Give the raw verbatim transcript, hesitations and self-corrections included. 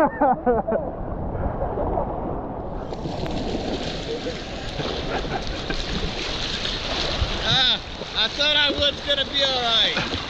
Ah, I thought I was gonna be all right.